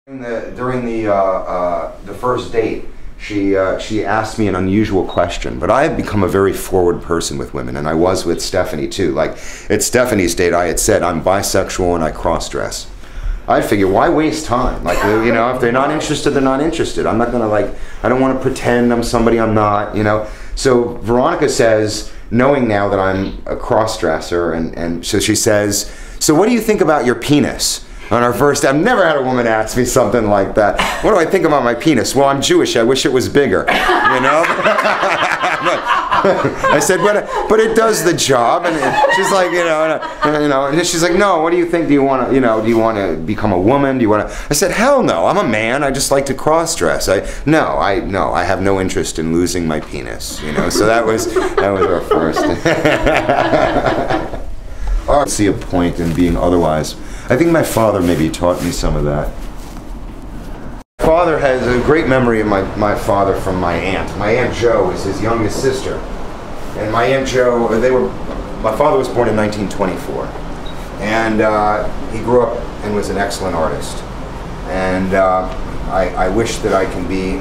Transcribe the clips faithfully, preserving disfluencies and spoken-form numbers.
During the, during the, uh, uh, the first date, she, uh, she asked me an unusual question, but I have become a very forward person with women, and I was with Stephanie too. Like, at Stephanie's date, I had said, I'm bisexual and I cross-dress. I figure, why waste time? Like, you know, if they're not interested, they're not interested. I'm not gonna, like, I don't wanna pretend I'm somebody I'm not, you know? So Veronica says, knowing now that I'm a cross-dresser, and, and so she says, so what do you think about your penis? On our first, I've never had a woman ask me something like that. What do I think about my penis? Well, I'm Jewish. I wish it was bigger. You know? I said, but but it does the job. And she's like, you know, and, you know. And she's like, no. What do you think? Do you want to, you know, do you want to become a woman? Do you want to? I said, hell no. I'm a man. I just like to cross-dress. I no, I no. I have no interest in losing my penis. You know. So that was that was our first. I don't see a point in being otherwise. I think my father maybe taught me some of that. My father has a great memory of my, my father from my aunt. My Aunt Jo is his youngest sister. And my Aunt Jo, they were, my father was born in nineteen twenty-four. And uh, he grew up and was an excellent artist. And uh, I, I wish that I can be,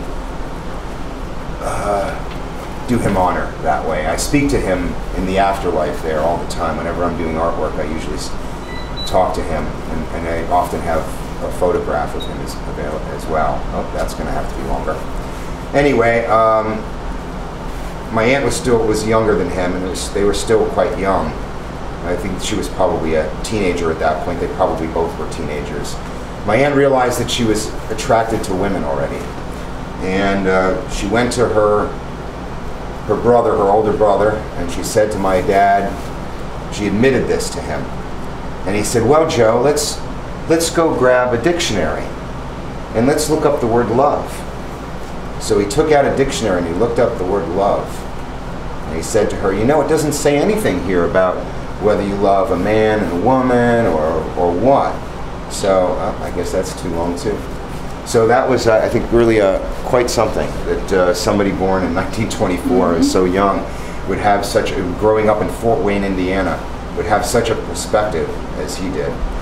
uh, do him honor that way. I speak to him in the afterlife there all the time. Whenever I'm doing artwork, I usually talk to him, and, and I often have a photograph of him as, as well. Oh, that's going to have to be longer. Anyway, um, my aunt was still was younger than him, and it was, they were still quite young. I think she was probably a teenager at that point. They probably both were teenagers. My aunt realized that she was attracted to women already, and uh, she went to her her brother, her older brother, and she said to my dad, she admitted this to him. And he said, well, Joe, let's, let's go grab a dictionary and let's look up the word love. So he took out a dictionary and he looked up the word love. And he said to her, you know, it doesn't say anything here about whether you love a man and a woman or, or what. So uh, I guess that's too long too. So that was, uh, I think, really uh, quite something that uh, somebody born in nineteen twenty-four, mm-hmm. so young, would have such a, growing up in Fort Wayne, Indiana, would have such a perspective as he did.